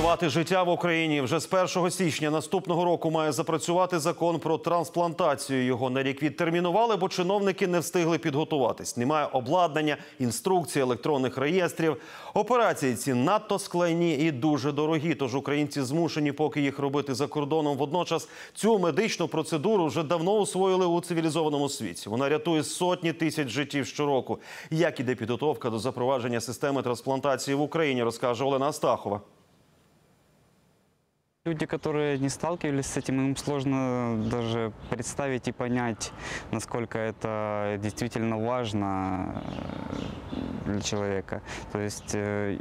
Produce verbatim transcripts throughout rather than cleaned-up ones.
Рятувати життя в Україні. Вже з першого січня наступного року має запрацювати закон про трансплантацію. Його на рік відтермінували, бо чиновники не встигли підготуватись. Немає обладнання, інструкцій, електронних реєстрів. Операції ці надто складні і дуже дорогі, тож українці змушені поки їх робити за кордоном. Водночас цю медичну процедуру вже давно освоїли у цивілізованому світі. Вона рятує сотні тисяч життів щороку. Як іде підготовка до запровадження системи трансплантації в Україні, розкаже Олена Астахова. Люди, которые не сталкивались с этим, им сложно даже представить и понять, насколько это действительно важно для человека. То есть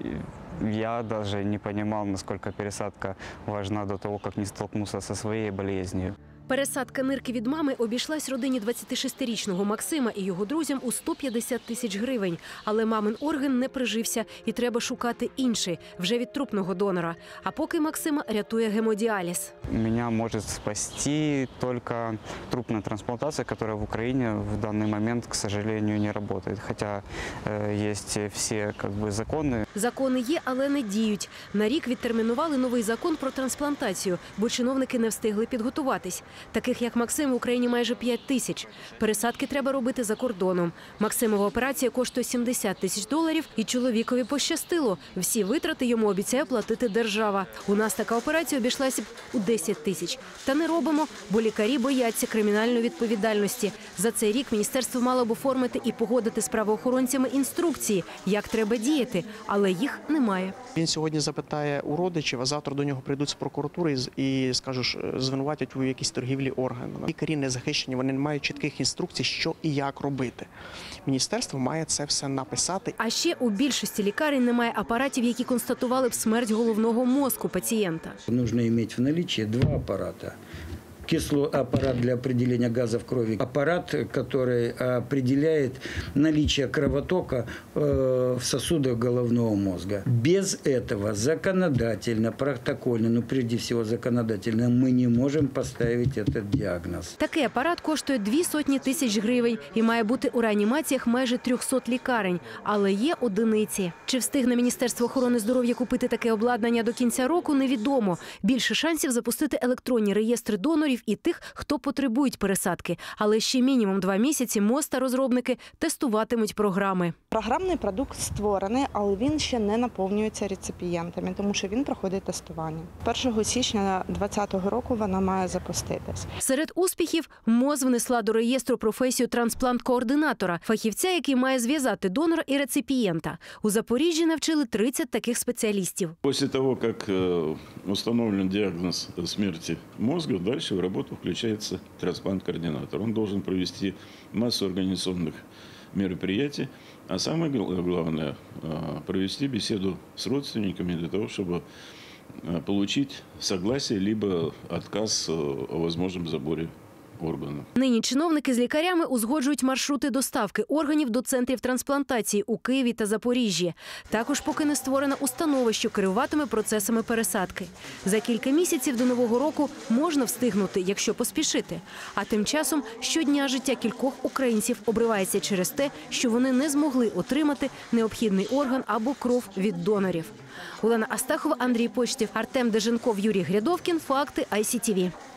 я даже не понимал, насколько пересадка важна до того, как не столкнулся со своей болезнью. Пересадка нирки від мами обійшлась родині двадцятишестирічного Максима і його друзям у сто п'ятдесят тисяч гривень. Але мамин орган не прижився і треба шукати інший, вже від трупного донора. А поки Максима рятує гемодіаліз. Меня может спасти только трупная трансплантация, которая в Украине в данный момент, к сожалению, не работает. Хотя э, есть все как бы, законы. Закони є, але не діють. На рік відтермінували новий закон про трансплантацію, бо чиновники не встигли підготуватись. Таких, як Максим, в Україні майже п'ять тисяч. Пересадки треба робити за кордоном. Максимова операція коштує сімдесят тисяч доларів, і чоловікові пощастило. Всі витрати йому обіцяє платити держава. У нас така операція обійшлася б у десять тисяч. Та не робимо, бо лікарі бояться кримінальної відповідальності. За цей рік міністерство мало б оформити і погодити з правоохоронцями інструкції, як треба діяти, але їх немає. Він сьогодні запитає у родичів, а завтра до нього прийдуть з прокуратури і, скажуть, звинуватять у якійсь торгівлі органами. Лікарі не захищені, вони не мають чітких інструкцій, що і як робити. Міністерство має це все написати. А ще у більшості лікарень немає апаратів, які констатували б смерть головного мозку пацієнта. Потрібно мати в наличии два апарати. Кисло аппарат для определения газа в крови, аппарат, который определяет наличие кровотока в сосудах головного мозга. Без этого законодательно, протокольно, но прежде всего законодательно, мы не можем поставить этот диагноз. Такий апарат коштує дві сотні тисяч гривень і має бути у реанімаціях майже трьохсот лікарень. Але є одиниці. Чи встигне Міністерство охорони здоров'я купити таке обладнання до кінця року, невідомо. Більше шансів запустити електронні реєстри донорів і тих, хто потребують пересадки. Але ще мінімум два місяці МОЗ та розробники тестуватимуть програми. Програмний продукт створений, але він ще не наповнюється реципієнтами, тому що він проходить тестування. першого січня двадцятого року вона має запуститись. Серед успіхів МОЗ внесла до реєстру професію трансплант-координатора, фахівця, який має зв'язати донора і реципієнта. У Запоріжжі навчили тридцять таких спеціалістів. Після того, як встановлений діагноз смерті мозку, далі в роботу включается трансплант-координатор. Он должен провести массу организационных мероприятий, а самое главное – провести беседу с родственниками для того, чтобы получить согласие либо отказ о возможном заборе органів. Нині чиновники з лікарями узгоджують маршрути доставки органів до центрів трансплантації у Києві та Запоріжжі. Також поки не створена установа, що керуватиме процесами пересадки. За кілька місяців до Нового року можна встигнути, якщо поспішити. А тим часом щодня життя кількох українців обривається через те, що вони не змогли отримати необхідний орган або кров від донорів. Олена Астахова, Андрій Почтів, Артем Деженков, Юрій Грядовкін. Факти ай сі ті ві.